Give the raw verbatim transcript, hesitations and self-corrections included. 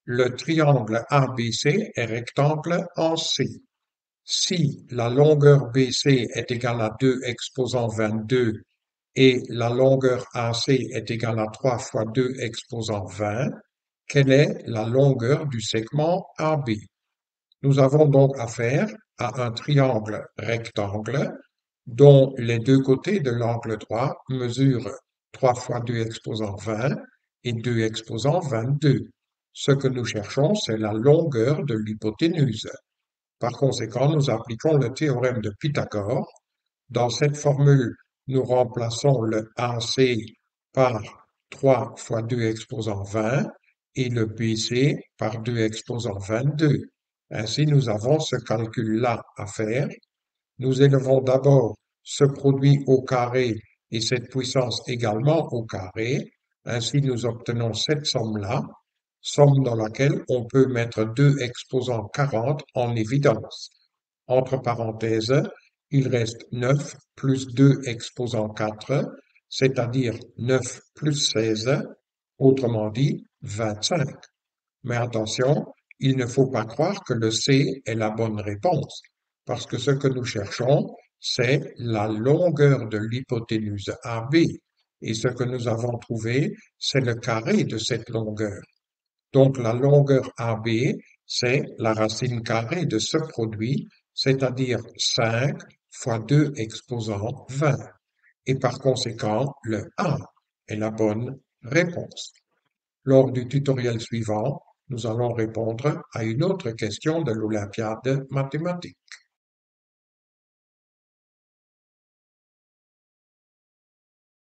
Le triangle A B C est rectangle en C. Si la longueur B C est égale à deux exposant vingt-deux et la longueur A C est égale à trois fois deux exposant vingt, quelle est la longueur du segment A B? Nous avons donc affaire à un triangle rectangle dont les deux côtés de l'angle droit mesurent trois fois deux exposant vingt et deux exposant vingt-deux. Ce que nous cherchons, c'est la longueur de l'hypoténuse. Par conséquent, nous appliquons le théorème de Pythagore. Dans cette formule, nous remplaçons le A C par trois fois deux exposant vingt et le B C par deux exposant vingt-deux. Ainsi, nous avons ce calcul-là à faire. Nous élevons d'abord ce produit au carré et cette puissance également au carré. Ainsi, nous obtenons cette somme-là, somme dans laquelle on peut mettre deux exposant quarante en évidence. Entre parenthèses, il reste neuf plus deux exposant quatre, c'est-à-dire neuf plus seize, autrement dit vingt-cinq. Mais attention, il ne faut pas croire que le C est la bonne réponse, parce que ce que nous cherchons, c'est la longueur de l'hypoténuse A B, et ce que nous avons trouvé, c'est le carré de cette longueur. Donc la longueur A B, c'est la racine carrée de ce produit, c'est-à-dire cinq fois deux exposant vingt. Et par conséquent, le A est la bonne réponse. Lors du tutoriel suivant, nous allons répondre à une autre question de l'Olympiade mathématique.